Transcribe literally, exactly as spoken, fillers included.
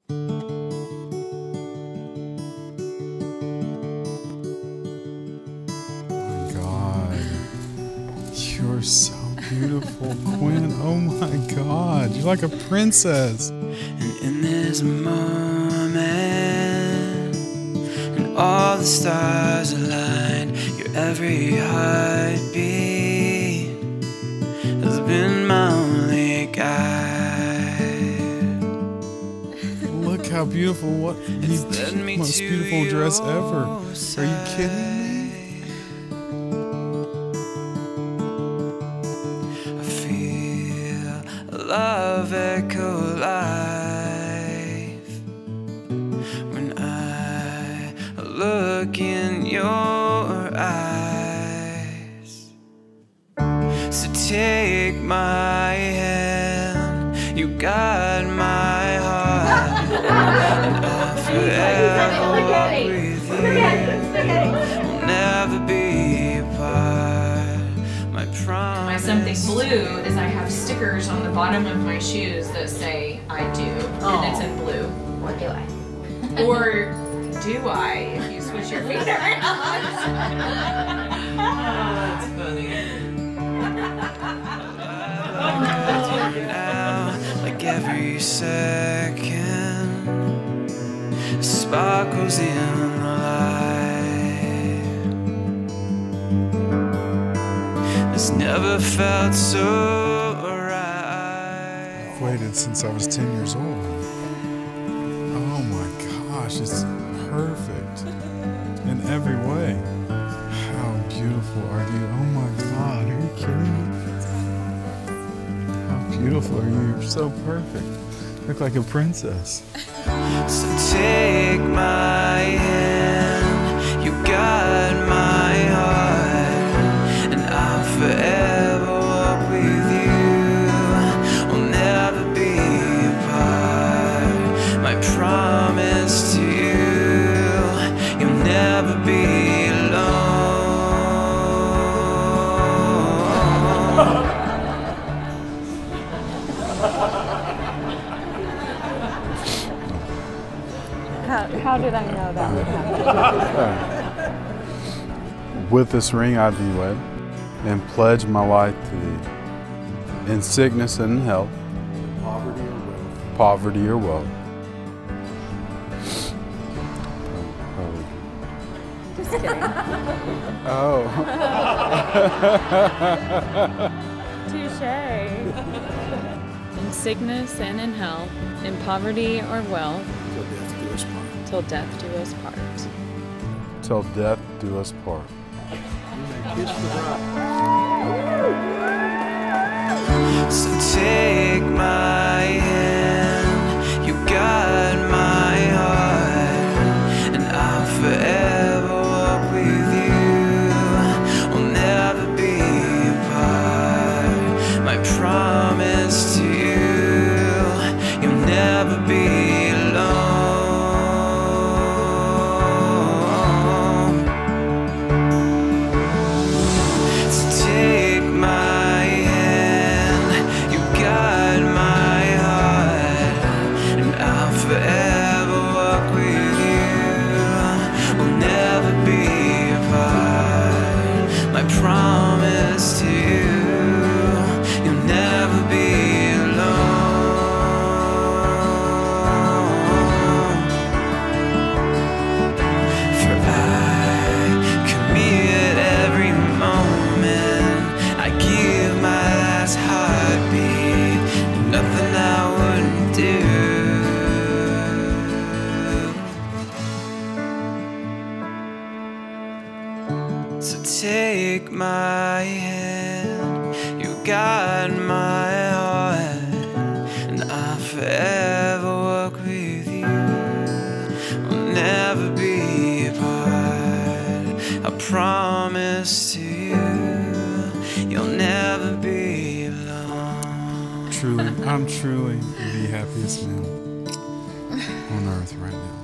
You're so beautiful, Quinn. Oh my God, you're like a princess. And in this moment, and all the stars aligned, your every heartbeat has been my only guide. Look how beautiful! What the most beautiful dress ever? Are you kidding me? Love echo life when I look in your eyes. So take my hand, you got my heart, and I'll forever walk with you. We'll never be apart, my promise. My something blue is I have stickers on the bottom of my shoes that say I do, oh. And it's in blue. Or do I? Or do I, if you switch your finger around? Oh, that's funny. Now, like every second sparkles in the light. It's never felt so right. I've waited since I was ten years old. Oh my gosh, it's perfect in every way. How beautiful are you? Oh my God, are you kidding me? How beautiful are you? You're so perfect. You look like a princess. So take my hand, you got my heart, and I'll forever walk with you. We'll never be apart, my promise to you. You'll never be alone. How, how did I know that would happen? With this ring I thee wed, and pledge my life to thee, in sickness and in health, poverty or wealth. Poverty or wealth. Just kidding. Oh. Touche. In sickness and in health, in poverty or wealth, till death do us part. Till death do us part. So take my hand, you got my heart, and I'll forever walk with you. We'll never be apart, my promise to you. You'll never be alone. Promise to you, you'll never be alone. For I commit every moment, I give my last heartbeat, and nothing I wouldn't do. So take my hand, you got my heart, and I'll forever walk with you. We'll never be apart, I promise to you. You'll never be alone. Truly, I'm truly the happiest man on earth right now.